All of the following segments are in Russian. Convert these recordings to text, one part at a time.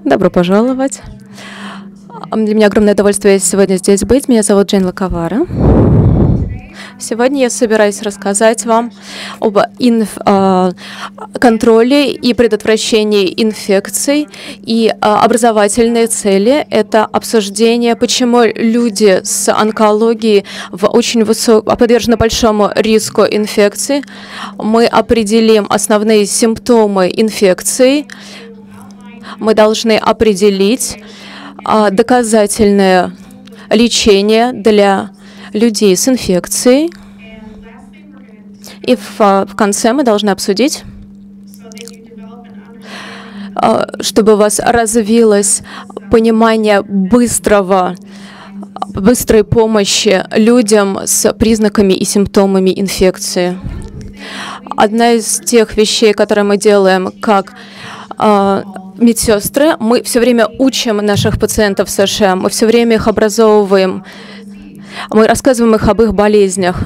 Добро пожаловать. Для меня огромное удовольствие сегодня здесь быть. Меня зовут Джейн Лакавара. Сегодня я собираюсь рассказать вам об контроле и предотвращении инфекций. И образовательные цели — это обсуждение, почему люди с онкологией подвержены большому риску инфекции. Мы определим основные симптомы инфекции. Мы должны определить доказательное лечение для людей с инфекцией. И в конце мы должны обсудить, чтобы у вас развилось понимание быстрой помощи людям с признаками и симптомами инфекции. Одна из тех вещей, которые мы делаем как медсестры, мы все время учим наших пациентов в США, мы все время их образовываем, мы рассказываем их об их болезнях.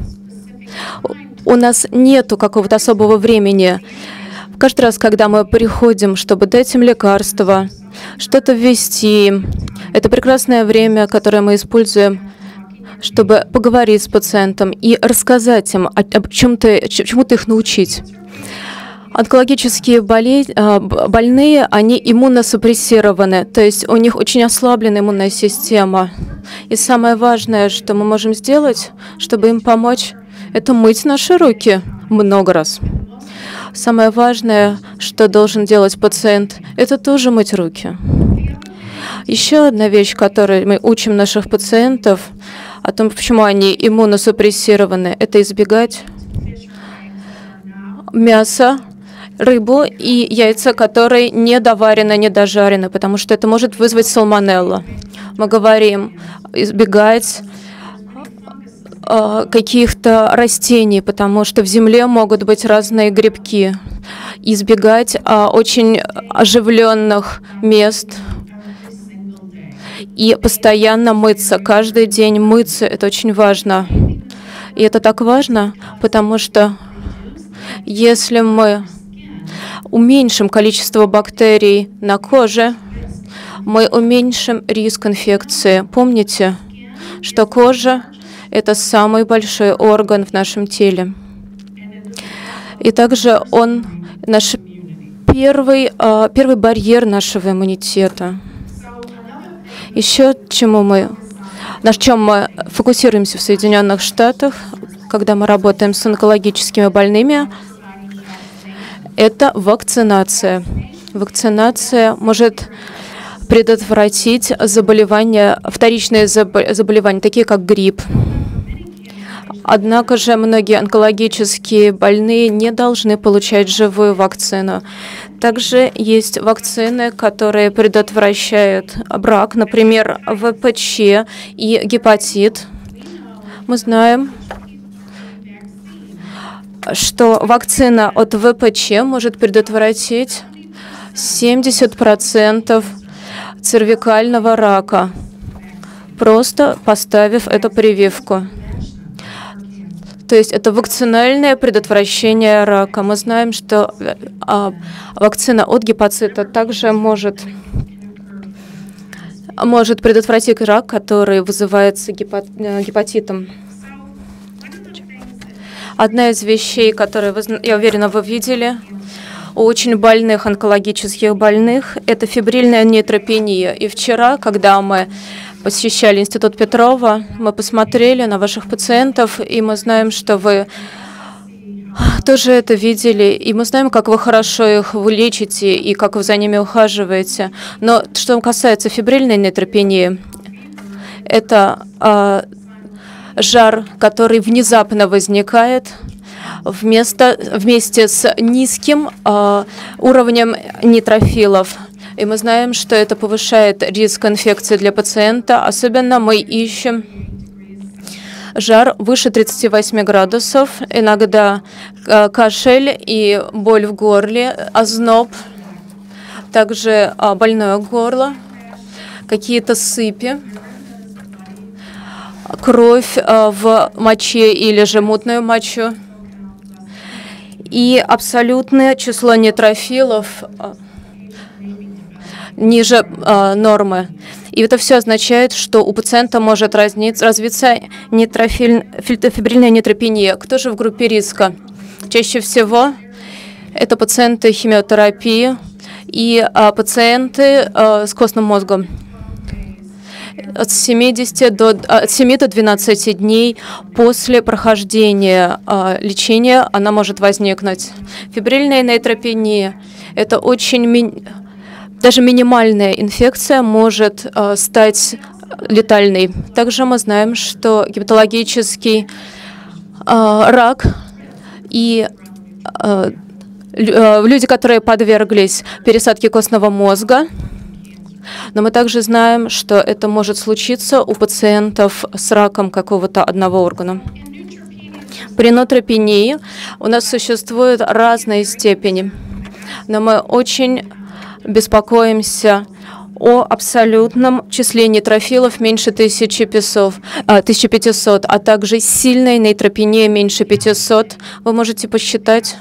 У нас нету какого-то особого времени. Каждый раз, когда мы приходим, чтобы дать им лекарства, что-то ввести, это прекрасное время, которое мы используем, чтобы поговорить с пациентом и рассказать им, чему-то их научить. Онкологические больные, они иммуносупрессированы, то есть у них очень ослаблена иммунная система. И самое важное, что мы можем сделать, чтобы им помочь, это мыть наши руки много раз. Самое важное, что должен делать пациент, это тоже мыть руки. Еще одна вещь, которой мы учим наших пациентов, о том, почему они иммуносупрессированы, это избегать мяса, рыбу и яйца, которые не доварены, не дожарены, потому что это может вызвать сальмонеллу. Мы говорим избегать каких-то растений, потому что в земле могут быть разные грибки. Избегать очень оживленных мест и постоянно мыться. Каждый день мыться — это очень важно. И это так важно, потому что если мы уменьшим количество бактерий на коже, мы уменьшим риск инфекции. Помните, что кожа — это самый большой орган в нашем теле. И также он наш первый барьер нашего иммунитета. Еще на чем мы фокусируемся в Соединенных Штатах, когда мы работаем с онкологическими больными, это вакцинация. Вакцинация может предотвратить вторичные заболевания, такие как грипп. Однако же многие онкологические больные не должны получать живую вакцину. Также есть вакцины, которые предотвращают рак, например, ВПЧ и гепатит. Мы знаем, что вакцина от ВПЧ может предотвратить 70% цервикального рака, просто поставив эту прививку. То есть это вакцинальное предотвращение рака. Мы знаем, что вакцина от гепатита также может предотвратить рак, который вызывается гепатитом. Одна из вещей, которые, я уверена, вы видели у очень больных, онкологических больных, это фибрильная нейтропения. И вчера, когда мы посещали Институт Петрова, мы посмотрели на ваших пациентов, и мы знаем, что вы тоже это видели, и мы знаем, как вы хорошо их лечите и как вы за ними ухаживаете. Но что касается фибрильной нейтропении, это жар, который внезапно возникает вместе с низким уровнем нейтрофилов. И мы знаем, что это повышает риск инфекции для пациента. Особенно мы ищем жар выше 38 градусов, иногда кашель и боль в горле, озноб, также больное горло, какие-то сыпи, кровь в моче или же мутную мочу. И абсолютное число нейтрофилов ниже нормы. И это все означает, что у пациента может развиться фибрильная нейтропения. Кто же в группе риска? Чаще всего это пациенты химиотерапии и пациенты с костным мозгом. От 7 до 12 дней после прохождения лечения она может возникнуть. Фибрильная нейтропения – это очень даже минимальная инфекция может стать летальной. Также мы знаем, что гематологический рак и люди, которые подверглись пересадке костного мозга, но мы также знаем, что это может случиться у пациентов с раком какого-то одного органа. При нейтропении у нас существуют разные степени, но мы очень беспокоимся о абсолютном числе нейтрофилов меньше 1500, а также сильной нейтропения меньше 500. Вы можете посчитать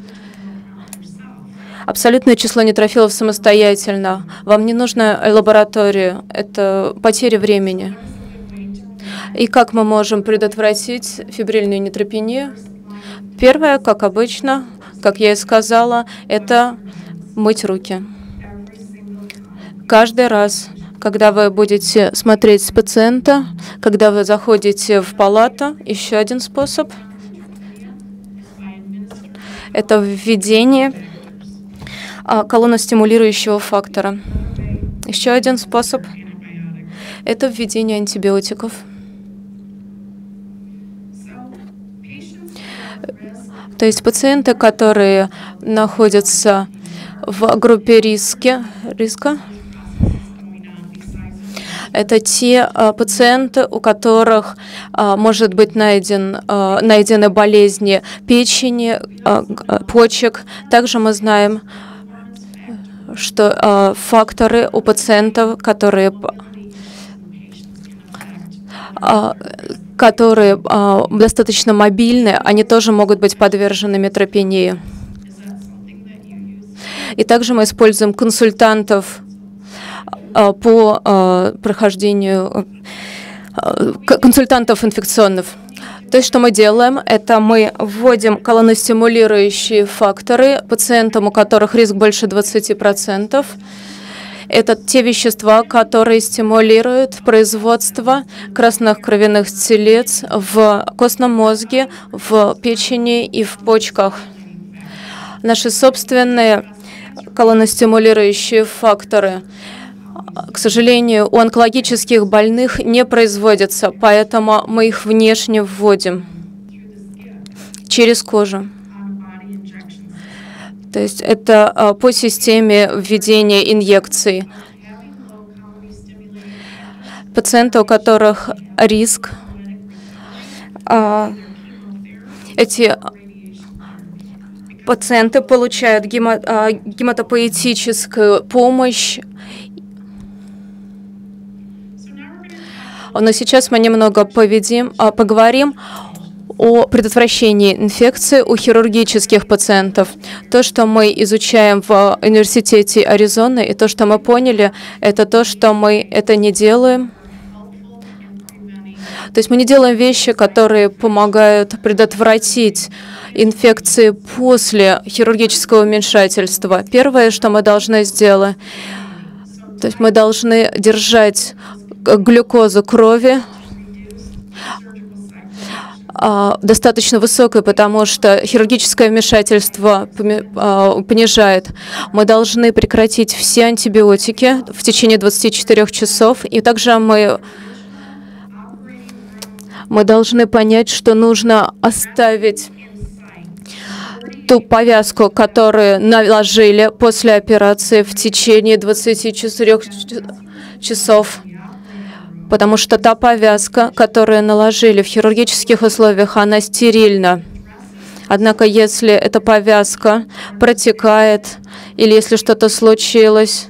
абсолютное число нейтрофилов самостоятельно. Вам не нужна лаборатория, это потеря времени. И как мы можем предотвратить фибрильную нейтропению? Первое, как обычно, как я и сказала, это мыть руки. Каждый раз, когда вы будете смотреть пациента, когда вы заходите в палату, еще один способ – это введение колоностимулирующего фактора. Еще один способ – это введение антибиотиков. То есть пациенты, которые находятся в группе риска, это те пациенты, у которых может быть найдены болезни печени, почек. Также мы знаем, что факторы у пациентов, которые достаточно мобильны, они тоже могут быть подвержены нейтропении. И также мы используем консультантов по прохождению консультантов инфекционных. То есть, что мы делаем, это мы вводим колоностимулирующие факторы пациентам, у которых риск больше 20%. Это те вещества, которые стимулируют производство красных кровяных телец в костном мозге, в печени и в почках. Наши собственные колоностимулирующие факторы, к сожалению, у онкологических больных не производятся, поэтому мы их внешне вводим через кожу. То есть это по системе введения инъекций. Пациенты, у которых риск, эти пациенты получают гематопоэтическую помощь. Но сейчас мы немного поговорим о предотвращении инфекции у хирургических пациентов. То, что мы изучаем в университете Аризоны, и то, что мы поняли, это то, что мы это не делаем. То есть мы не делаем вещи, которые помогают предотвратить инфекции после хирургического вмешательства. Первое, что мы должны сделать, то есть мы должны держать глюкозу крови достаточно высокой, потому что хирургическое вмешательство понижает. Мы должны прекратить все антибиотики в течение 24 часов, и также мы должны понять, что нужно оставить ту повязку, которую наложили после операции в течение 24 часов. Потому что та повязка, которую наложили в хирургических условиях, она стерильна. Однако, если эта повязка протекает или если что-то случилось,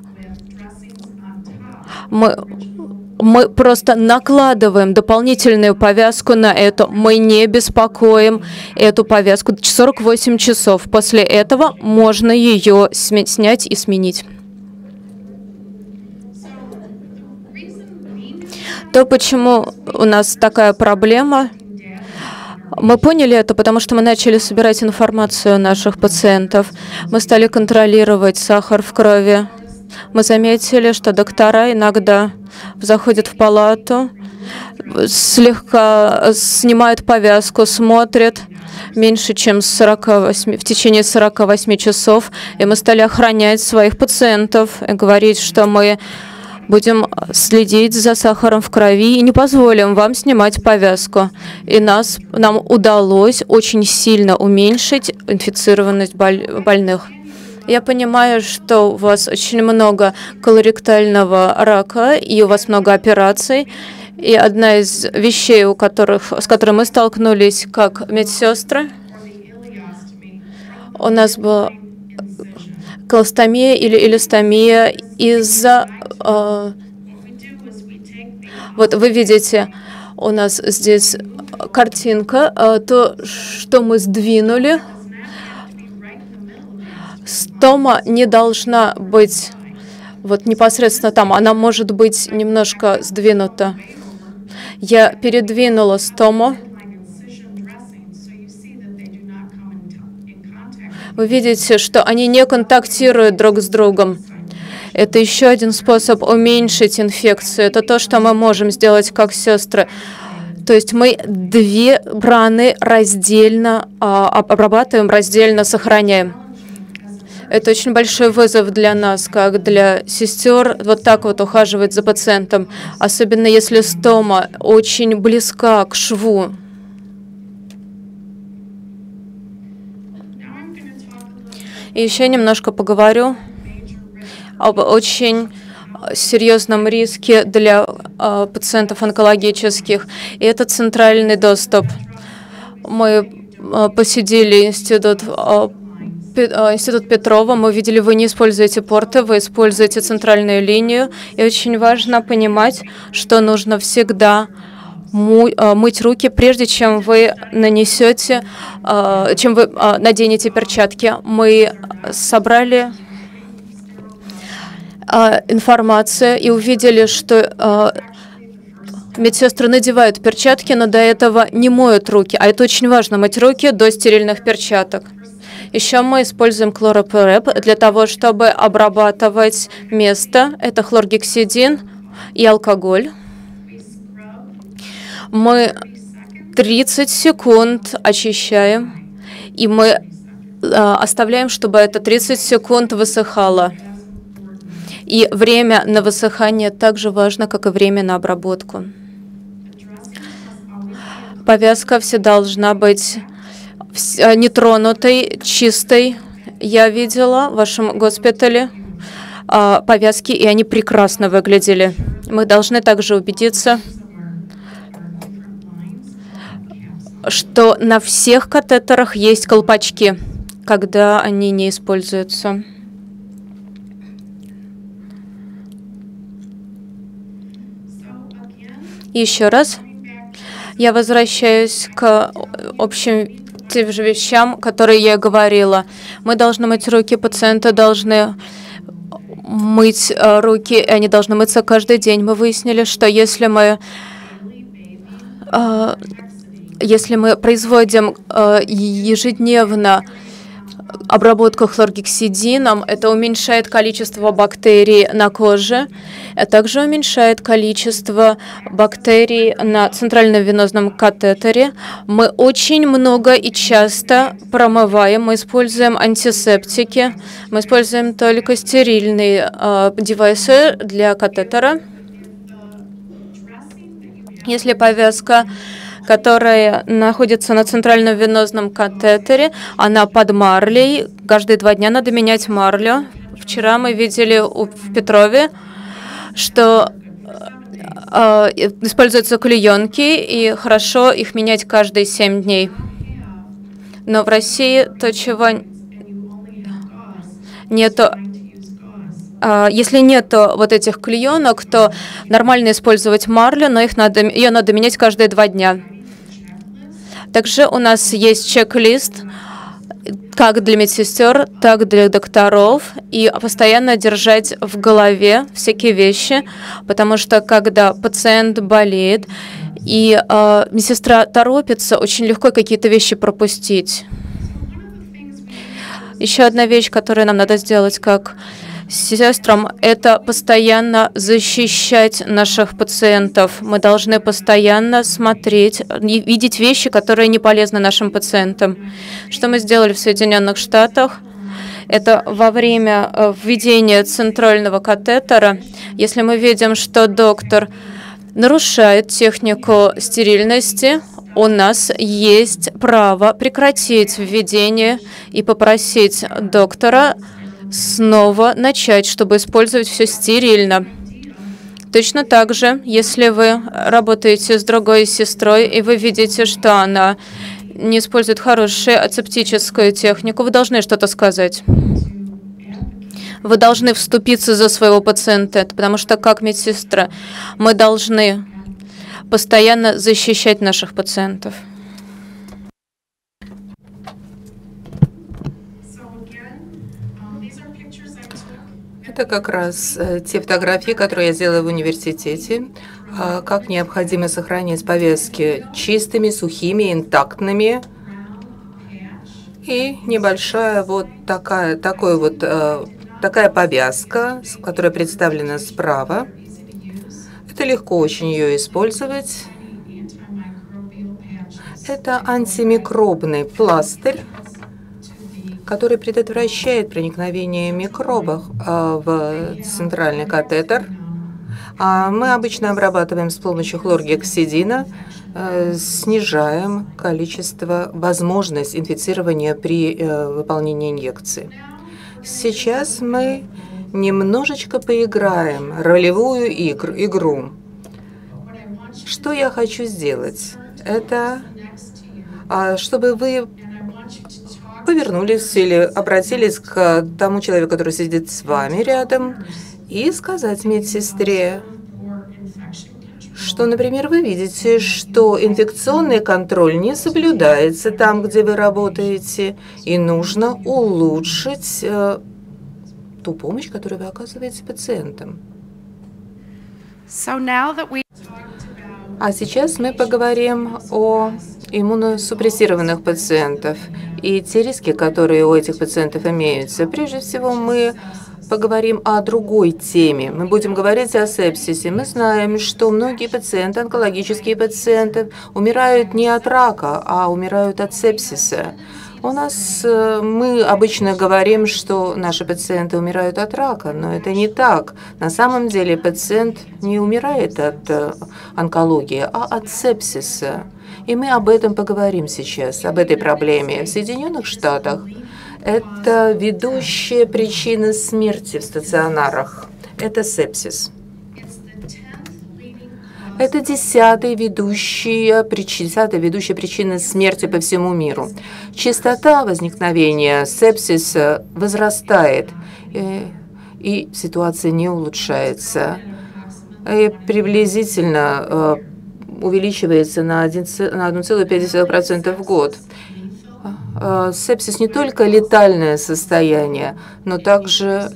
мы просто накладываем дополнительную повязку на эту. Мы не беспокоим эту повязку 48 часов. После этого можно ее снять и сменить. То, почему у нас такая проблема, мы поняли это, потому что мы начали собирать информацию о наших пациентов. Мы стали контролировать сахар в крови. Мы заметили, что доктора иногда заходят в палату, слегка снимают повязку, смотрят меньше, чем в течение 48 часов. И мы стали охранять своих пациентов и говорить, что мы будем следить за сахаром в крови и не позволим вам снимать повязку. И нам удалось очень сильно уменьшить инфицированность больных. Я понимаю, что у вас очень много колоректального рака, и у вас много операций. И одна из вещей, с которой мы столкнулись как медсестры, у нас была колостомия или илиостомия из-за... Вот вы видите, у нас здесь картинка, то, что мы сдвинули. Стома не должна быть вот непосредственно там, она может быть немножко сдвинута. Я передвинула стому. Вы видите, что они не контактируют друг с другом. Это еще один способ уменьшить инфекцию. Это то, что мы можем сделать как сестры. То есть мы две раны раздельно обрабатываем, раздельно сохраняем. Это очень большой вызов для нас, как для сестер, вот так вот ухаживать за пациентом, особенно если стома очень близка к шву. И еще немножко поговорю об очень серьезном риске для пациентов онкологических. И это центральный доступ. Мы посетили Институт Петрова, мы увидели, вы не используете порты, вы используете центральную линию. И очень важно понимать, что нужно всегда мыть руки, прежде чем вы наденете перчатки. Мы собрали информацию и увидели, что медсестры надевают перчатки, но до этого не моют руки. А это очень важно, мыть руки до стерильных перчаток. Еще мы используем хлоропреп для того, чтобы обрабатывать место. Это хлоргексидин и алкоголь. Мы 30 секунд очищаем, и мы оставляем, чтобы это 30 секунд высыхало. И время на высыхание так же важно, как и время на обработку. Повязка всегда должна быть нетронутой, чистой. Я видела в вашем госпитале повязки, и они прекрасно выглядели. Мы должны также убедиться, что на всех катетерах есть колпачки, когда они не используются. Еще раз я возвращаюсь к общим тем же вещам, которые я говорила. Мы должны мыть руки, пациенты должны мыть руки, и они должны мыться каждый день. Мы выяснили, что если мы производим ежедневно обработку хлоргексидином, это уменьшает количество бактерий на коже, а также уменьшает количество бактерий на центральном венозном катетере. Мы очень много и часто промываем, мы используем антисептики, мы используем только стерильные девайсы для катетера. Если повязка, которая находится на центральном венозном катетере, она под марлей. Каждые 2 дня надо менять марлю. Вчера мы видели в Петрове, что используются клеенки, и хорошо их менять каждые 7 дней. Но в России то, чего нету. Если нет вот этих клеенок, то нормально использовать марлю, но ее надо менять каждые 2 дня. Также у нас есть чек-лист, как для медсестер, так и для докторов, и постоянно держать в голове всякие вещи, потому что когда пациент болеет, и медсестра торопится, очень легко какие-то вещи пропустить. Еще одна вещь, которую нам надо сделать как сестрам, это постоянно защищать наших пациентов. Мы должны постоянно смотреть и видеть вещи, которые не полезны нашим пациентам. Что мы сделали в Соединенных Штатах? Это во время введения центрального катетера, если мы видим, что доктор нарушает технику стерильности, у нас есть право прекратить введение и попросить доктора снова начать, чтобы использовать все стерильно. Точно так же, если вы работаете с другой сестрой, и вы видите, что она не использует хорошую асептическую технику, вы должны что-то сказать. Вы должны вступиться за своего пациента, потому что как медсестра мы должны постоянно защищать наших пациентов. Это как раз те фотографии, которые я сделала в университете, как необходимо сохранять повязки чистыми, сухими, интактными. И небольшая вот такая повязка, которая представлена справа. Это легко очень ее использовать. Это антимикробный пластырь, который предотвращает проникновение микробов в центральный катетер. Мы обычно обрабатываем с помощью хлоргексидина, снижаем возможность инфицирования при выполнении инъекции. Сейчас мы немножечко поиграем ролевую игру. Что я хочу сделать? Это чтобы вы повернулись или обратились к тому человеку, который сидит с вами рядом, и сказать медсестре, что, например, вы видите, что инфекционный контроль не соблюдается там, где вы работаете, и нужно улучшить ту помощь, которую вы оказываете пациентам. А сейчас мы поговорим о иммуносупрессированных пациентов и те риски, которые у этих пациентов имеются. Прежде всего, мы поговорим о другой теме. Мы будем говорить о сепсисе. Мы знаем, что многие пациенты, онкологические пациенты, умирают не от рака, а умирают от сепсиса. Мы обычно говорим, что наши пациенты умирают от рака, но это не так. На самом деле пациент не умирает от онкологии, а от сепсиса. И мы об этом поговорим сейчас, об этой проблеме. В Соединенных Штатах это ведущая причина смерти в стационарах. Это сепсис. Это 10-я ведущая причина смерти по всему миру. Частота возникновения сепсиса возрастает, и ситуация не улучшается. И приблизительно увеличивается на 1,5% в год. Сепсис не только летальное состояние, но также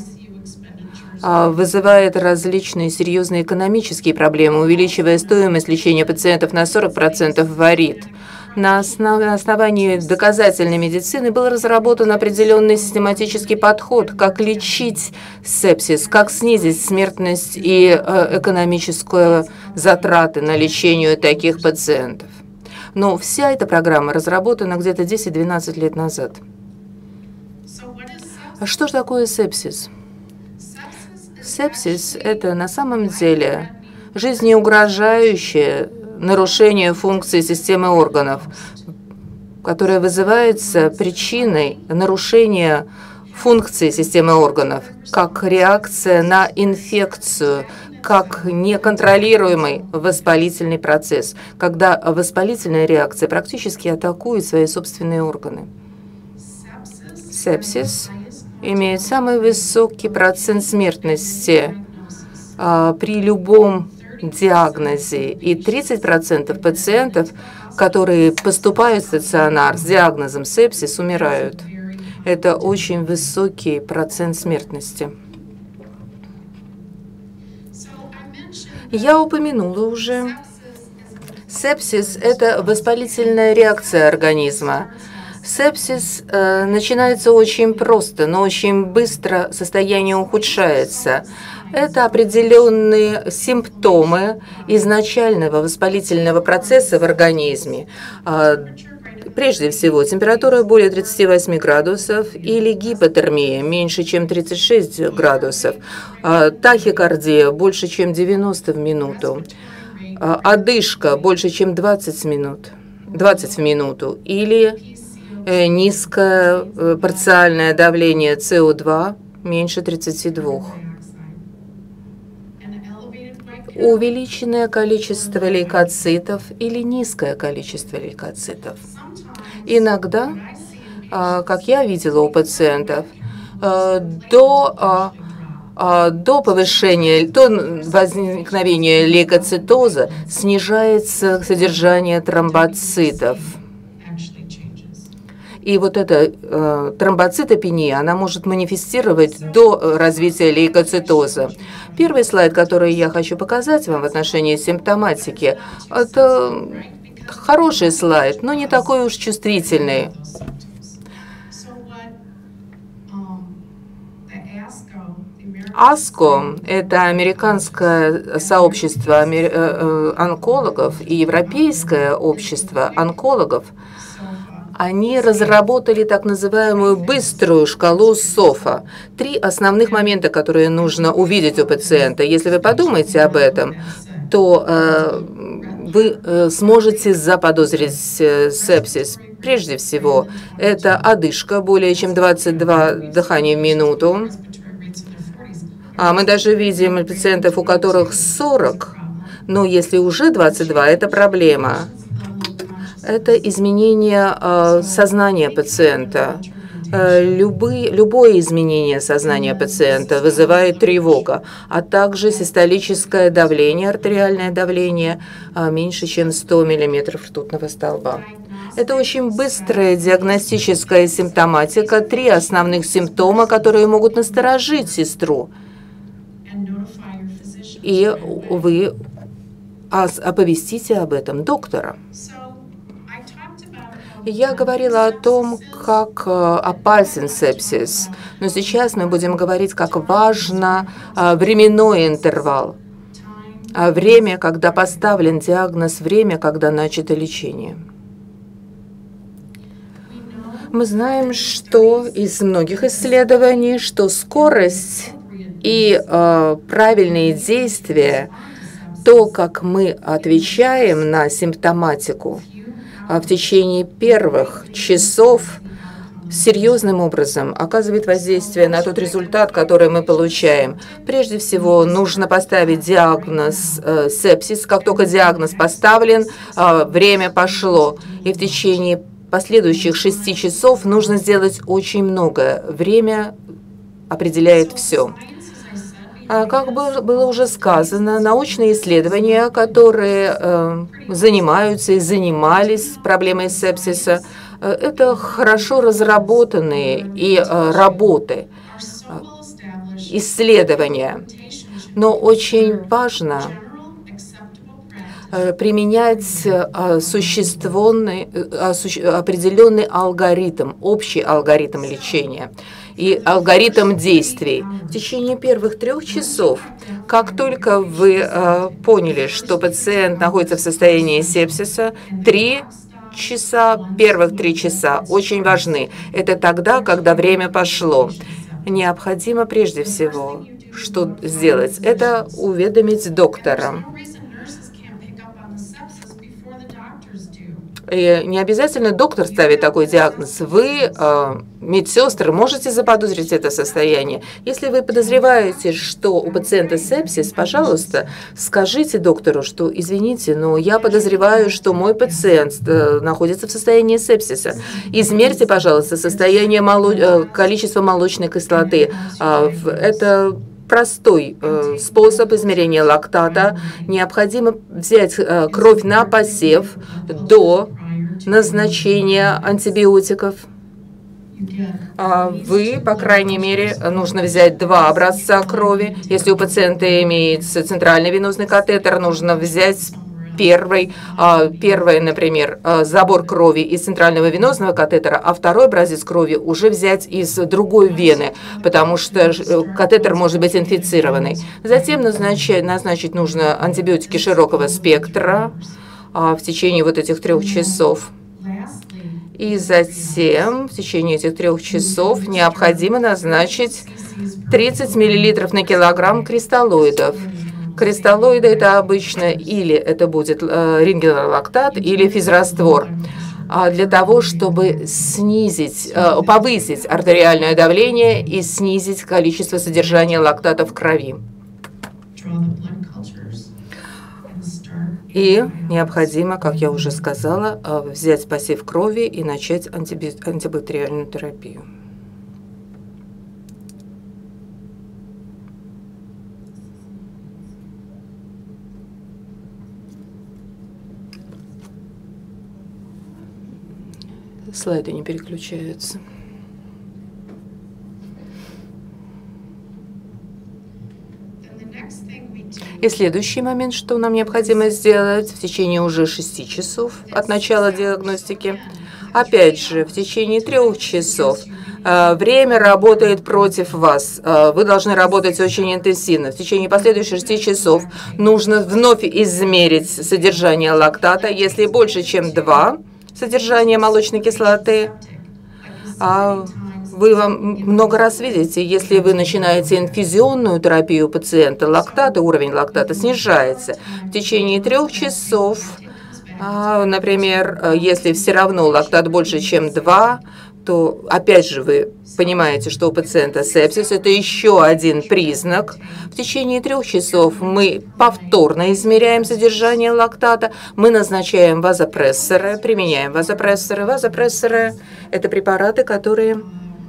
вызывает различные серьезные экономические проблемы, увеличивая стоимость лечения пациентов на 40% в ВАРИД. На основании доказательной медицины был разработан определенный систематический подход, как лечить сепсис, как снизить смертность и экономические затраты на лечение таких пациентов. Но вся эта программа разработана где-то 10-12 лет назад. А что же такое сепсис? Сепсис – это на самом деле жизнеугрожающее нарушение функции системы органов, которое вызывается причиной нарушения функции системы органов, как реакция на инфекцию, как неконтролируемый воспалительный процесс, когда воспалительная реакция практически атакует свои собственные органы. Сепсис имеет самый высокий процент смертности при любом диагнозе, и 30% пациентов, которые поступают в стационар с диагнозом сепсис, умирают. Это очень высокий процент смертности. Я упомянула уже, сепсис – это воспалительная реакция организма. Сепсис начинается очень просто, но очень быстро состояние ухудшается. Это определенные симптомы изначального воспалительного процесса в организме. Прежде всего, температура более 38 градусов или гипотермия меньше, чем 36 градусов, тахикардия больше, чем 90 в минуту, одышка больше, чем 20 в минуту или низкое парциальное давление СО2 меньше 32. Увеличенное количество лейкоцитов или низкое количество лейкоцитов. Иногда, как я видела у пациентов, до возникновения лейкоцитоза снижается содержание тромбоцитов. И вот эта тромбоцитопения, она может манифестировать до развития лейкоцитоза. Первый слайд, который я хочу показать вам в отношении симптоматики, это хороший слайд, но не такой уж чувствительный. АСКО – это американское сообщество онкологов и европейское общество онкологов. Они разработали так называемую быструю шкалу СОФа. 3 основных момента, которые нужно увидеть у пациента. Если вы подумаете об этом, то вы сможете заподозрить сепсис. Прежде всего, это одышка более чем 22 дыхания в минуту. Мы даже видим пациентов, у которых 40, но если уже 22, это проблема. Это изменение сознания пациента. Любое изменение сознания пациента вызывает тревогу, а также систолическое давление, артериальное давление меньше, чем 100 мм ртутного столба. Это очень быстрая диагностическая симптоматика, 3 основных симптома, которые могут насторожить сестру. И вы оповестите об этом доктора. Я говорила о том, как опасен сепсис, но сейчас мы будем говорить, как важно временной интервал. Время, когда поставлен диагноз, время, когда начато лечение. Мы знаем, что из многих исследований, что скорость и правильные действия, то, как мы отвечаем на симптоматику, в течение первых часов серьезным образом оказывает воздействие на тот результат, который мы получаем. Прежде всего, нужно поставить диагноз сепсис. Как только диагноз поставлен, время пошло. И в течение последующих 6 часов нужно сделать очень многое. Время определяет все. Как было уже сказано, научные исследования, которые занимаются и занимались проблемой сепсиса, это хорошо разработанные и работы, исследования. Но очень важно применять определенный алгоритм, общий алгоритм лечения и алгоритм действий. В течение первых 3 часов, как только вы поняли, что пациент находится в состоянии сепсиса, 3 часа, первых 3 часа очень важны. Это тогда, когда время пошло. Необходимо прежде всего, что сделать, это уведомить доктора. И не обязательно доктор ставит такой диагноз. Вы, медсестры, можете заподозрить это состояние. Если вы подозреваете, что у пациента сепсис, пожалуйста, скажите доктору, что, извините, но я подозреваю, что мой пациент находится в состоянии сепсиса. Измерьте, пожалуйста, количество молочной кислоты. Это простой способ измерения лактата. Необходимо взять кровь на посев до назначения антибиотиков. Вы, по крайней мере, нужно взять 2 образца крови. Если у пациента имеется центральный венозный катетер, нужно взять первый, например, забор крови из центрального венозного катетера, а второй образец крови уже взять из другой вены, потому что катетер может быть инфицированный. Затем назначить нужно антибиотики широкого спектра в течение вот этих 3 часов. И затем в течение этих 3 часов необходимо назначить 30 мл на килограмм кристаллоидов. Кристаллоиды – это обычно или это будет рингелолактат, или физраствор. Для того, чтобы повысить артериальное давление и снизить количество содержания лактата в крови. И необходимо, как я уже сказала, взять посев крови и начать антибактериальную терапию. Слайды не переключаются. И следующий момент, что нам необходимо сделать в течение уже 6 часов от начала диагностики. Опять же, в течение 3 часов время работает против вас. Вы должны работать очень интенсивно. В течение последующих 6 часов нужно вновь измерить содержание лактата. Если больше, чем 2 содержания молочной кислоты, вы много раз видите, если вы начинаете инфузионную терапию пациента, уровень лактата снижается. В течение 3 часов, например, если все равно лактат больше, чем 2, то опять же вы понимаете, что у пациента сепсис. Это еще один признак. В течение 3 часов мы повторно измеряем содержание лактата. Мы назначаем вазопрессоры, применяем вазопрессоры. Вазопрессоры – это препараты, которые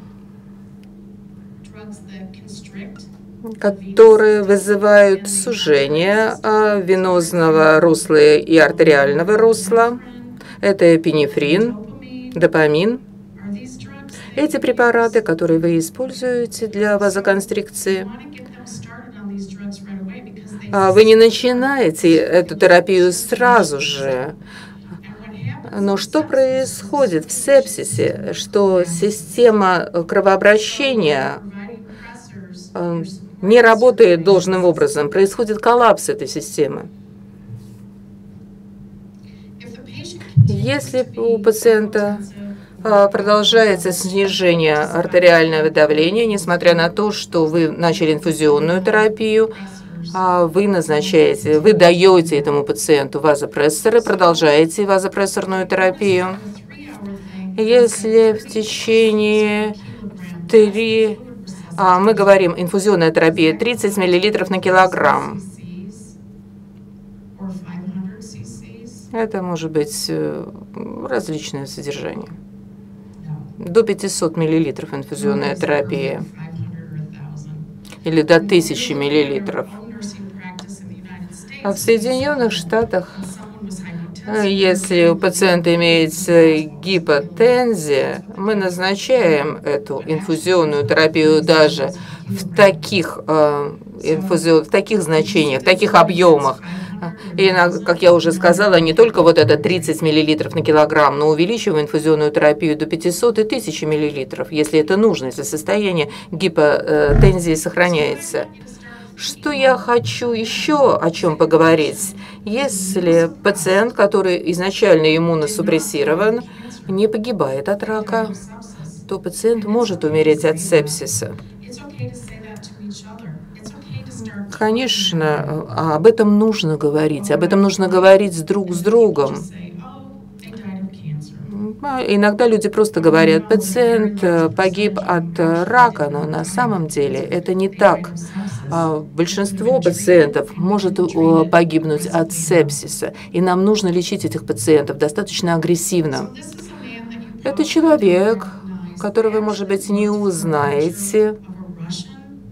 вызывают сужение венозного русла и артериального русла. Это эпинефрин, допамин. Эти препараты, которые вы используете для вазоконстрикции, вы не начинаете эту терапию сразу же. Но что происходит в сепсисе? Что система кровообращения не работает должным образом, происходит коллапс этой системы. Если у пациента продолжается снижение артериального давления, несмотря на то, что вы начали инфузионную терапию, вы даете этому пациенту вазопрессоры, продолжаете вазопрессорную терапию. Если в течение мы говорим, инфузионная терапия 30 мл на килограмм. Это может быть различное содержание. До 500 мл инфузионная терапия. Или до 1000 мл. А в Соединенных Штатах, если у пациента имеется гипотензия, мы назначаем эту инфузионную терапию даже в таких значениях, в таких объемах. И, как я уже сказала, не только вот это 30 мл на килограмм, но увеличиваем инфузионную терапию до 500 и 1000 мл, если это нужно, если состояние гипотензии сохраняется. Что я хочу еще о чем поговорить? Если пациент, который изначально иммуносупрессирован, не погибает от рака, то пациент может умереть от сепсиса. Конечно, об этом нужно говорить друг с другом. Иногда люди просто говорят, пациент погиб от рака, но на самом деле это не так. Большинство пациентов может погибнуть от сепсиса, и нам нужно лечить этих пациентов достаточно агрессивно. Это человек, которого вы, может быть, не узнаете,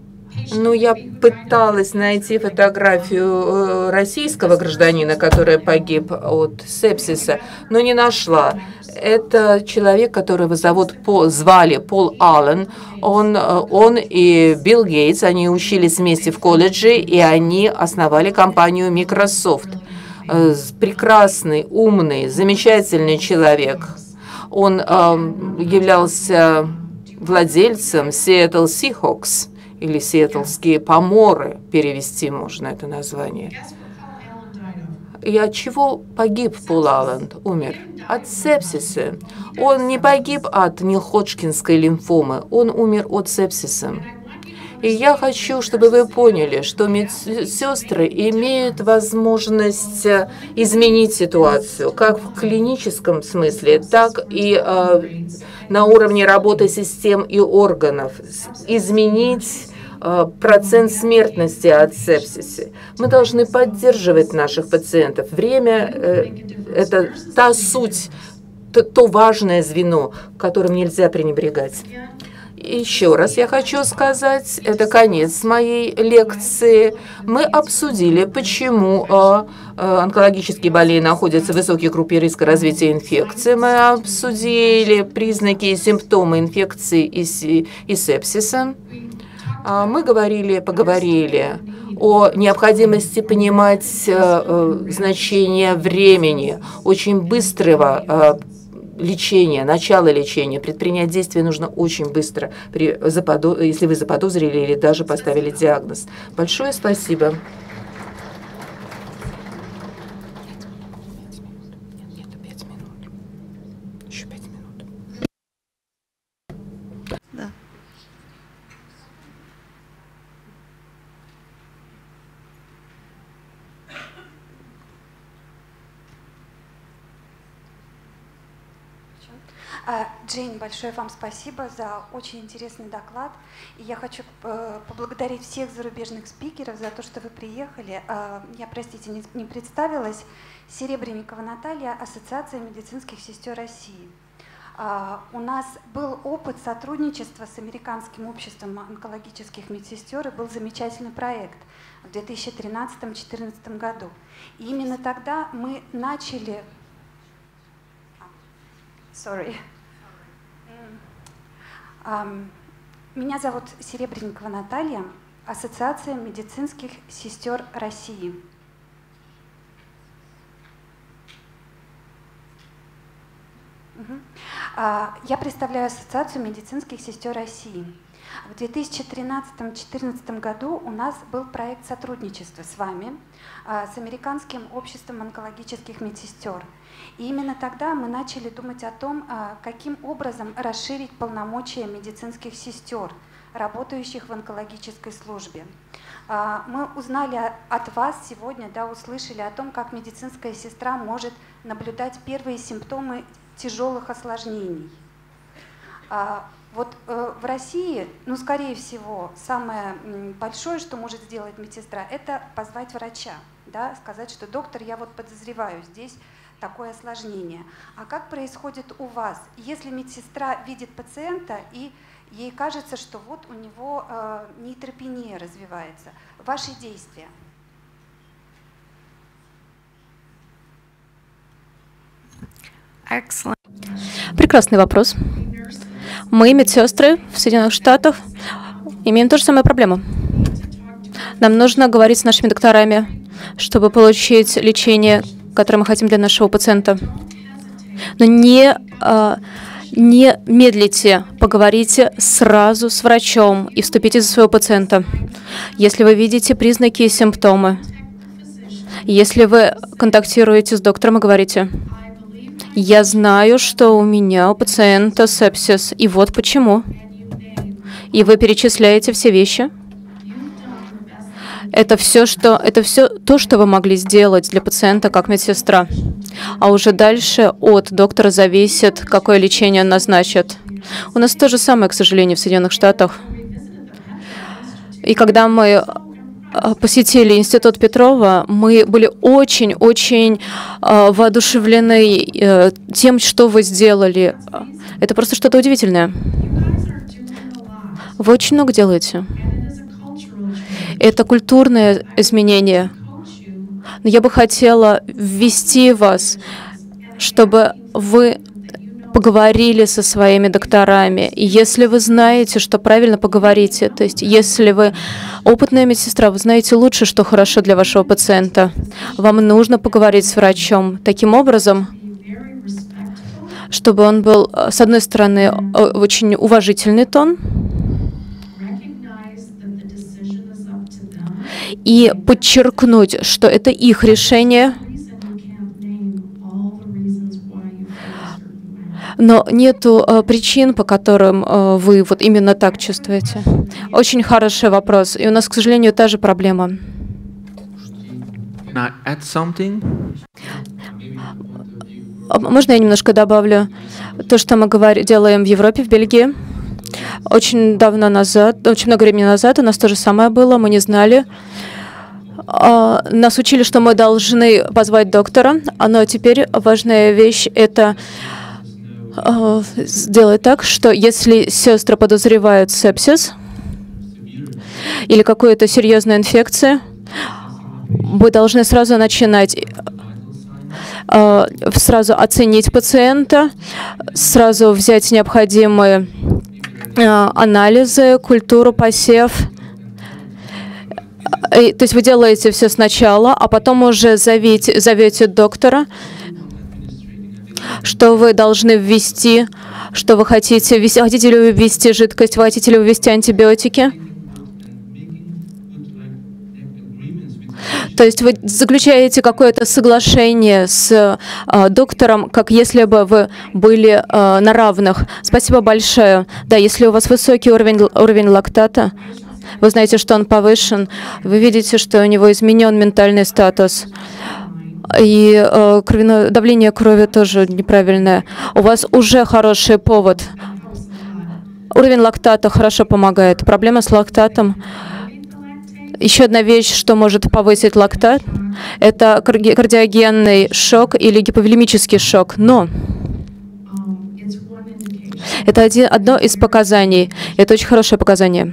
Ну, я пыталась найти фотографию российского гражданина, который погиб от сепсиса, но не нашла. Это человек, которого звали Пол Аллен. Он и Билл Гейтс, они учились вместе в колледже, и они основали компанию Microsoft. Прекрасный, умный, замечательный человек. Он являлся владельцем Seattle Seahawks, или сиэтлские поморы, перевести можно это название. И от чего погиб Пол Аллен? Умер. От сепсиса. Он не погиб от неходжкинской лимфомы, он умер от сепсиса. И я хочу, чтобы вы поняли, что медсестры имеют возможность изменить ситуацию, как в клиническом смысле, так и на уровне работы систем и органов, изменить процент смертности от сепсиса. Мы должны поддерживать наших пациентов. Время – это та суть, то важное звено, которым нельзя пренебрегать. Еще раз я хочу сказать, это конец моей лекции. Мы обсудили, почему онкологические болезни находятся в высокой группе риска развития инфекции. Мы обсудили признаки и симптомы инфекции и сепсиса. Мы поговорили о необходимости понимать значение времени, очень быстрого лечения, начало лечения. Предпринять действия нужно очень быстро, если вы заподозрили или даже поставили диагноз. Большое спасибо. Еще 5 минут. Да. Джейн, большое вам спасибо за очень интересный доклад. И я хочу поблагодарить всех зарубежных спикеров за то, что вы приехали. Я, простите, не представилась. Серебренникова Наталья, Ассоциация медицинских сестер России. У нас был опыт сотрудничества с Американским обществом онкологических медсестер, и был замечательный проект в 2013-2014 году. И именно тогда мы начали... Меня зовут Серебренникова Наталья, Ассоциация медицинских сестер России. Я представляю Ассоциацию медицинских сестер России. В 2013-2014 году у нас был проект сотрудничества с вами, с Американским обществом онкологических медсестер. И именно тогда мы начали думать о том, каким образом расширить полномочия медицинских сестер, работающих в онкологической службе. Мы узнали от вас сегодня, услышали о том, как медицинская сестра может наблюдать первые симптомы тяжелых осложнений. Вот в России, скорее всего, самое большое, что может сделать медсестра, это позвать врача, сказать, что доктор, я подозреваю, здесь такое осложнение. А как происходит у вас, если медсестра видит пациента и ей кажется, что у него нейтропения развивается? Ваши действия? Прекрасный вопрос. Мы, медсестры в Соединенных Штатах, имеем ту же самую проблему. Нам нужно говорить с нашими докторами, чтобы получить лечение, которое мы хотим для нашего пациента. Но не медлите, поговорите сразу с врачом и вступите за своего пациента. Если вы видите признаки и симптомы, если вы контактируете с доктором и говорите: «Я знаю, что у меня, у пациента сепсис, и вот почему». И вы перечисляете все вещи. Это все то, что вы могли сделать для пациента как медсестра. А уже дальше от доктора зависит, какое лечение он назначит. У нас то же самое, к сожалению, в Соединенных Штатах. И когда мы посетили Институт Петрова, мы были очень-очень воодушевлены тем, что вы сделали. Это просто что-то удивительное. Вы очень много делаете. Это культурное изменение. Но я бы хотела ввести вас, чтобы вы поговорили со своими докторами. И если вы знаете, что правильно, поговорите. То есть, если вы опытная медсестра, вы знаете лучше, что хорошо для вашего пациента. Вам нужно поговорить с врачом таким образом, чтобы он был, с одной стороны, очень уважительный тон, и подчеркнуть, что это их решение, но нету причин, по которым вы вот именно так чувствуете. Очень хороший вопрос. И у нас, к сожалению, та же проблема. Можно я немножко добавлю? То, что мы делаем в Европе, в Бельгии, очень давно назад, очень много времени назад у нас то же самое было, мы не знали. Нас учили, что мы должны позвать доктора, но теперь важная вещь — это сделать так, что если сестры подозревают сепсис или какую-то серьезную инфекцию, вы должны сразу начинать, сразу оценить пациента, сразу взять необходимые анализы, культуру, посев. То есть вы делаете все сначала, а потом уже зовете доктора, что вы должны ввести, что вы хотите ввести. Хотите ли вы ввести жидкость, хотите ли вы ввести антибиотики? То есть вы заключаете какое-то соглашение с доктором, как если бы вы были на равных. Спасибо большое. Да, если у вас высокий уровень лактата, вы знаете, что он повышен, вы видите, что у него изменен ментальный статус, и давление крови тоже неправильное. У вас уже хороший повод. Уровень лактата хорошо помогает. Проблема с лактатом. Еще одна вещь, что может повысить лактат, это кардиогенный шок или гиповолемический шок. Но это одно из показаний. Это очень хорошее показание.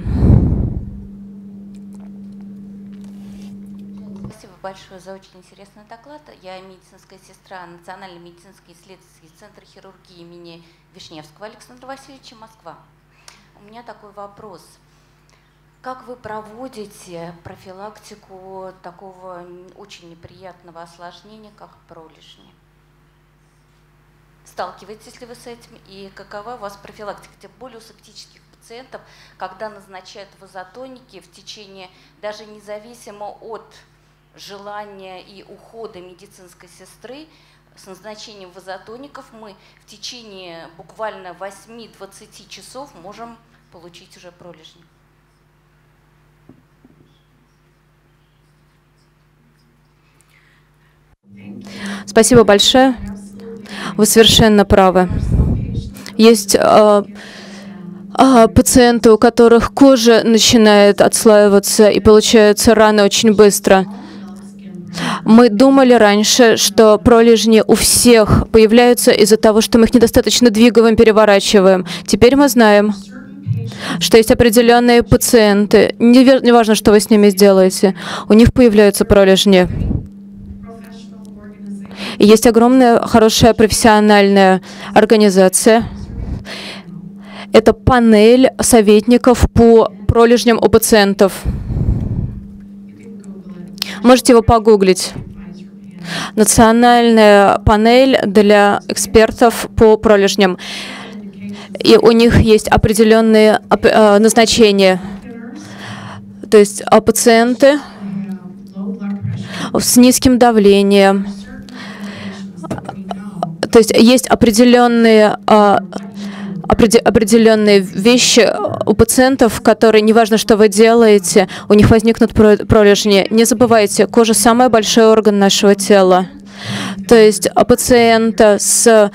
Спасибо большое за очень интересный доклад. Я медицинская сестра Национальный медицинский исследовательский центр хирургии имени Вишневского Александра Васильевича, Москва. У меня такой вопрос. Как вы проводите профилактику такого очень неприятного осложнения, как пролежни? Сталкиваетесь ли вы с этим? И какова у вас профилактика? Тем более у септических пациентов, когда назначают вазотоники в течение, даже независимо от желания и ухода медицинской сестры, с назначением вазотоников мы в течение буквально 8-20 часов можем получить уже пролежни. Спасибо большое. Вы совершенно правы. Есть пациенты, у которых кожа начинает отслаиваться и получаются раны очень быстро. Мы думали раньше, что пролежни у всех появляются из-за того, что мы их недостаточно двигаем, переворачиваем. Теперь мы знаем, что есть определенные пациенты, неважно, что вы с ними сделаете, у них появляются пролежни. И есть огромная, хорошая профессиональная организация. Это панель советников по пролежням у пациентов. Можете его погуглить. Национальная панель для экспертов по пролежням. И у них есть определенные назначения. То есть пациенты с низким давлением. То есть есть определенные вещи у пациентов, которые, неважно, что вы делаете, у них возникнут пролежни. Не забывайте, кожа – самый большой орган нашего тела. То есть пациента с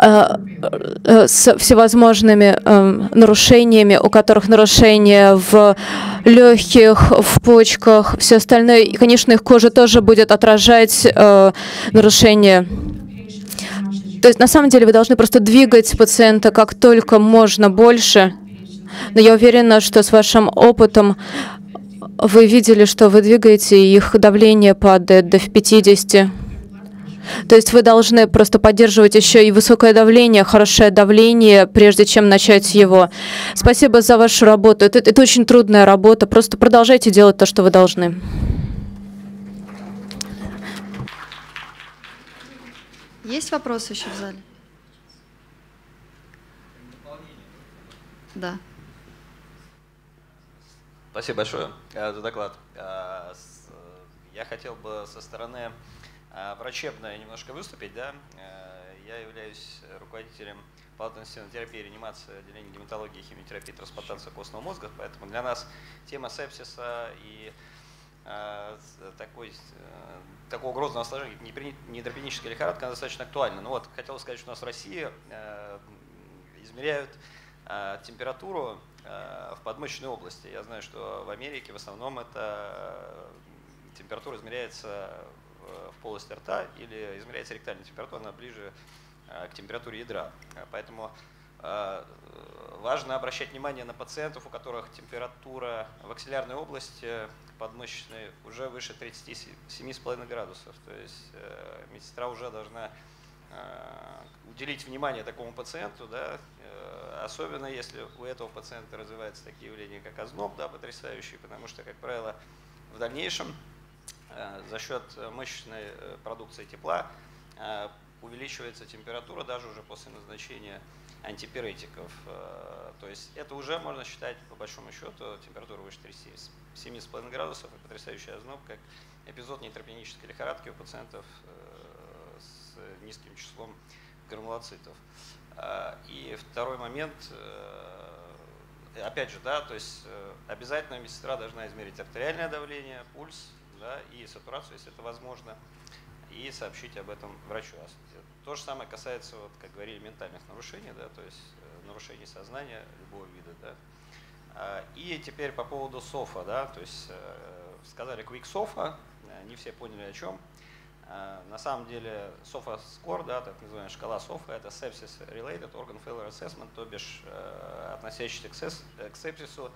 всевозможными нарушениями, у которых нарушения в легких, в почках, все остальное, и, конечно, их кожа тоже будет отражать нарушения. То есть, на самом деле, вы должны просто двигать пациента как только можно больше. Но я уверена, что с вашим опытом Вы видели, что вы двигаете, их давление падает до 50. То есть вы должны просто поддерживать еще и высокое давление, хорошее давление, прежде чем начать его. Спасибо за вашу работу. Это очень трудная работа. Просто продолжайте делать то, что вы должны. Есть вопросы еще в зале? Да. Спасибо большое за доклад. Я хотел бы со стороны врачебной немножко выступить. Да? Я являюсь руководителем палаты интенсивной терапии и реанимации отделения гематологии, химиотерапии, трансплантации костного мозга, поэтому для нас тема сепсиса и такого грозного осложнения нейтропенической лихорадки она достаточно актуальна. Ну вот, хотел сказать, что у нас в России измеряют температуру в подмышечной области. Я знаю, что в Америке в основном эта температура измеряется в полости рта или измеряется ректальная температура, она ближе к температуре ядра. Поэтому важно обращать внимание на пациентов, у которых температура в аксиллярной области подмышечной уже выше 37,5 градусов. То есть медсестра уже должна уделить внимание такому пациенту, да, особенно если у этого пациента развиваются такие явления, как озноб, да, потрясающий, потому что, как правило, в дальнейшем за счет мышечной продукции тепла увеличивается температура даже уже после назначения антипиретиков. То есть это уже можно считать, по большому счету, температура выше 37,5 градусов и потрясающий озноб, как эпизод нейтропенической лихорадки у пациентов с низким числом гранулоцитов. И второй момент, опять же, да, то есть обязательно медсестра должна измерить артериальное давление, пульс, да, и сатурацию, если это возможно, и сообщить об этом врачу. То же самое касается, вот, как говорили, ментальных нарушений, да, то есть нарушений сознания любого вида. Да. И теперь по поводу СОФа, да, то есть сказали Quick SOFA, не все поняли о чем. На самом деле SOFA Score, да, так называемая шкала SOFA, это Sepsis Related Organ Failure Assessment, то бишь относящийся к сепсису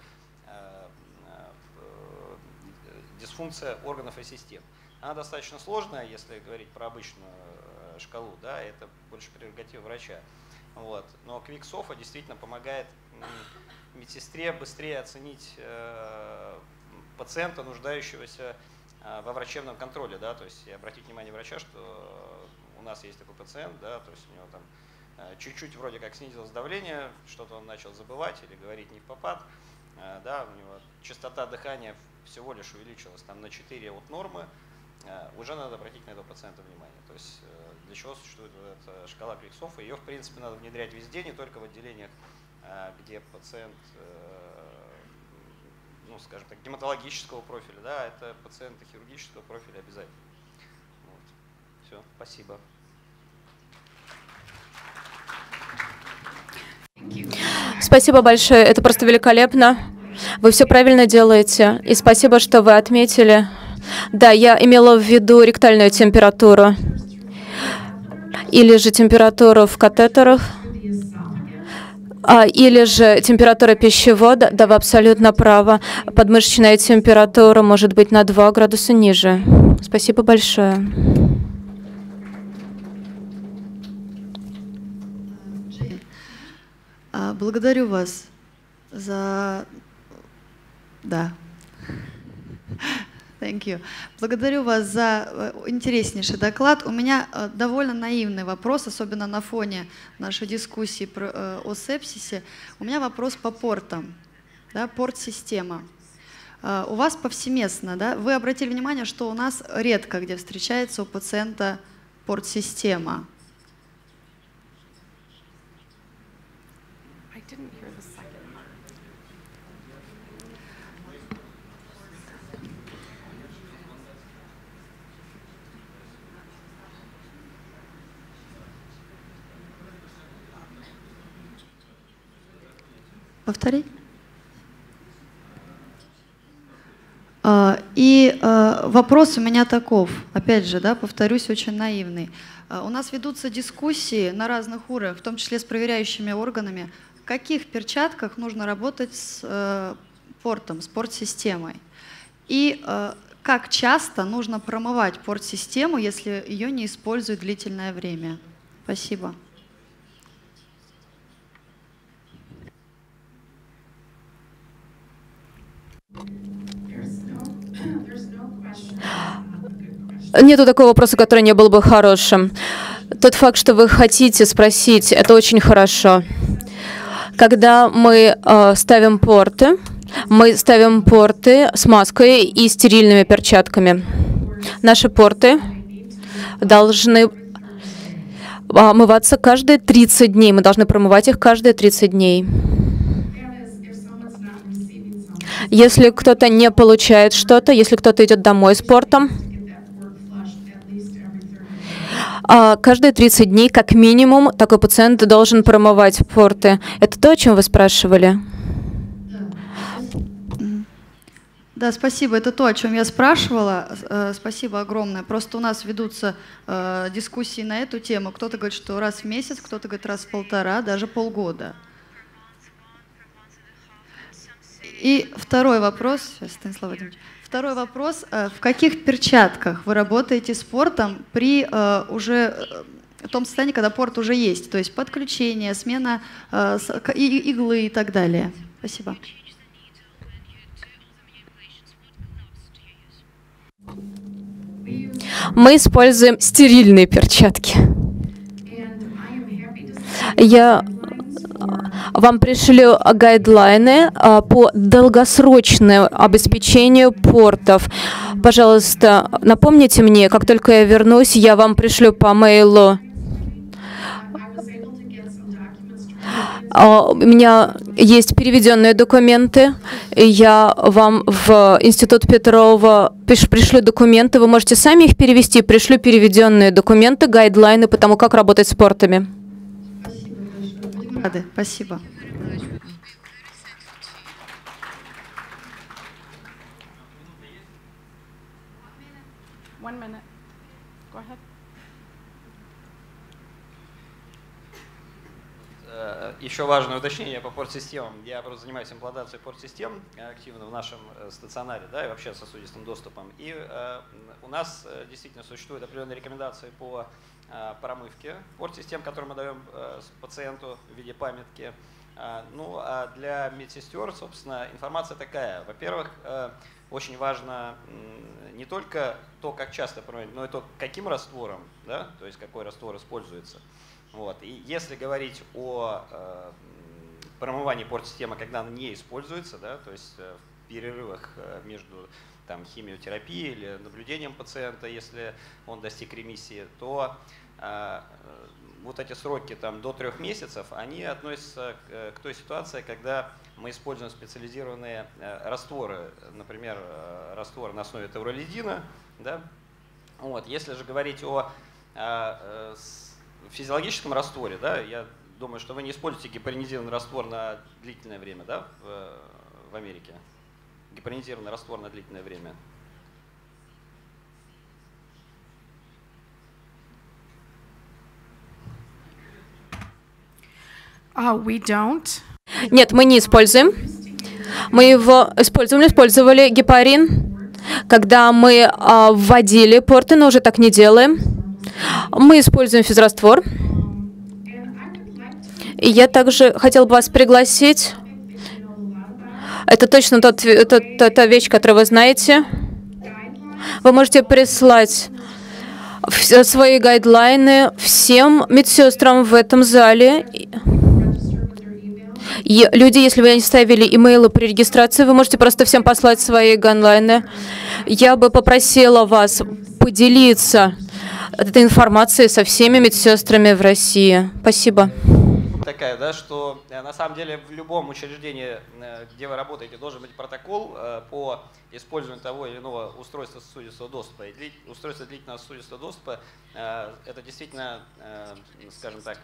дисфункция органов и систем. Она достаточно сложная, если говорить про обычную шкалу, да, это больше прерогатива врача. Вот. Но Quick SOFA действительно помогает медсестре быстрее оценить пациента, нуждающегося во врачебном контроле, да, то есть и обратить внимание врача, что у нас есть такой пациент, да, то есть у него там чуть-чуть вроде как снизилось давление, что-то он начал забывать или говорить не впопад, да, у него частота дыхания всего лишь увеличилась там на 4 от нормы, уже надо обратить на этого пациента внимание. То есть для чего существует эта шкала Quick SOFA, ее в принципе надо внедрять везде, не только в отделениях, где пациент, ну, скажем так, гематологического профиля, да, это пациенты хирургического профиля обязательно. Вот. Все, спасибо. Спасибо большое, это просто великолепно. Вы все правильно делаете. И спасибо, что вы отметили. Да, я имела в виду ректальную температуру. Или же температуру в катетерах. Или же температура пищевода. Да, вы абсолютно правы. Подмышечная температура может быть на 2 градуса ниже. Спасибо большое. Благодарю вас за... Да. Thank you. Благодарю вас за интереснейший доклад. У меня довольно наивный вопрос, особенно на фоне нашей дискуссии о сепсисе. У меня вопрос по портам, да, порт-система. У вас повсеместно, да? Вы обратили внимание, что у нас редко где встречается у пациента порт-система. Повтори. И вопрос у меня таков, опять же, да, повторюсь, очень наивный. У нас ведутся дискуссии на разных уровнях, в том числе с проверяющими органами, в каких перчатках нужно работать с портом, с порт-системой. И как часто нужно промывать порт-систему, если ее не используют длительное время? Спасибо. Нету такого вопроса, который не был бы хорошим. Тот факт, что вы хотите спросить, это очень хорошо. Когда мы ставим порты с маской и стерильными перчатками. Наши порты должны омываться каждые 30 дней. Мы должны промывать их каждые 30 дней. Если кто-то не получает что-то, если кто-то идет домой с портом, каждые 30 дней, как минимум, такой пациент должен промывать порты. Это то, о чем вы спрашивали? Да, спасибо. Это то, о чем я спрашивала. Спасибо огромное. Просто у нас ведутся дискуссии на эту тему. Кто-то говорит, что раз в месяц, кто-то говорит раз в полтора, даже полгода. И второй вопрос. Сейчас, Станислав Владимирович. Второй вопрос. В каких перчатках вы работаете с портом при уже том состоянии, когда порт уже есть? То есть подключение, смена иглы и так далее. Спасибо. Мы используем стерильные перчатки. Я вам пришлю гайдлайны по долгосрочному обеспечению портов. Пожалуйста, напомните мне, как только я вернусь, я вам пришлю по мейлу. У меня есть переведенные документы. Я вам в Институт Петрова пришлю документы. Вы можете сами их перевести. Пришлю переведенные документы, гайдлайны по тому, как работать с портами. Спасибо. Еще важное уточнение по порт-системам. Я просто занимаюсь имплантацией порт-систем активно в нашем стационаре, да, и вообще сосудистым доступом. И у нас действительно существуют определенные рекомендации по промывке порт-систем, которые мы даем пациенту в виде памятки. Ну, а для медсестер, собственно, информация такая. Во-первых, очень важно не только то, как часто промывать, но и то, каким раствором, да, то есть какой раствор используется. Вот. И если говорить о промывании порт-системы, когда она не используется, да, то есть в перерывах между там, химиотерапией или наблюдением пациента, если он достиг ремиссии, то вот эти сроки там, до 3 месяцев, они относятся к той ситуации, когда мы используем специализированные растворы, например, раствор на основе тауролидина. Да? Вот. Если же говорить о физиологическом растворе, да, я думаю, что вы не используете гипоронизированный раствор на длительное время, да, в Америке. Гипоронизированный раствор на длительное время. We don't. Нет, мы не используем. Мы его использовали гепарин, когда мы вводили порты, но уже так не делаем. Мы используем физраствор. И я также хотела бы вас пригласить. Это точно та вещь, которую вы знаете. Вы можете прислать свои гайдлайны всем медсестрам в этом зале. И люди, если вы не ставили имейлы при регистрации, вы можете просто всем послать свои гайдлайны. Я бы попросила вас поделиться этой информацией со всеми медсестрами в России. Спасибо. Такая, да, что на самом деле в любом учреждении, где вы работаете, должен быть протокол по использованию того или иного устройства сосудистого доступа. И устройство длительного сосудистого доступа – это действительно, скажем так,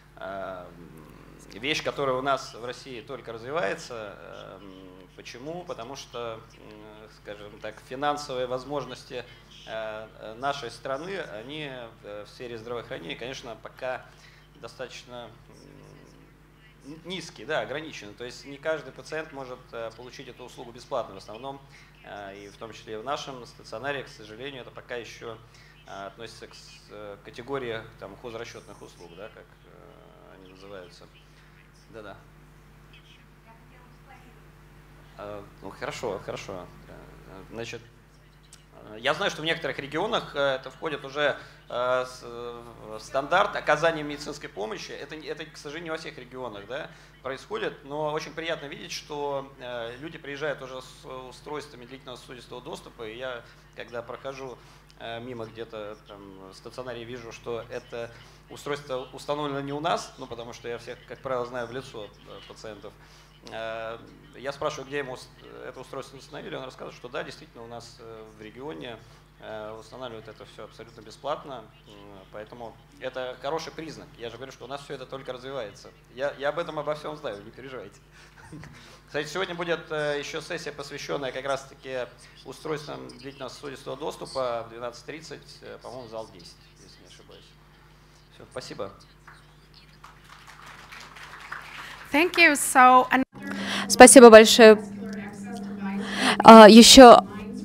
вещь, которая у нас в России только развивается. Почему? Потому что, скажем так, финансовые возможности нашей страны, они в сфере здравоохранения, конечно, пока достаточно низкий, да, ограниченный. То есть не каждый пациент может получить эту услугу бесплатно. В основном, и в том числе и в нашем стационаре, к сожалению, это пока еще относится к категории там, хозрасчетных услуг, да, как они называются. Да-да. Ну, хорошо, хорошо. Значит, я знаю, что в некоторых регионах это входит уже в стандарт оказания медицинской помощи. Это, к сожалению, не во всех регионах, да, происходит, но очень приятно видеть, что люди приезжают уже с устройствами длительного сосудистого доступа, и я, когда прохожу мимо где-то в стационаре, вижу, что это устройство установлено не у нас, ну, потому что я всех, как правило, знаю в лицо пациентов. Я спрашиваю, где ему это устройство установили, он рассказывает, что да, действительно у нас в регионе устанавливают это все абсолютно бесплатно, поэтому это хороший признак. Я же говорю, что у нас все это только развивается. Я об этом обо всем знаю, не переживайте. Кстати, сегодня будет еще сессия, посвященная как раз-таки устройствам длительного сосудистого доступа в 12:30, по-моему, зал 10, если не ошибаюсь. Все, спасибо. Thank you. So, Спасибо большое. Еще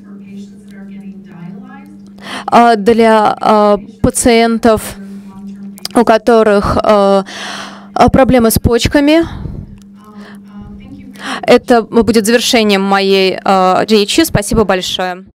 для пациентов, у которых проблемы с почками, это будет завершением моей речи. Спасибо большое.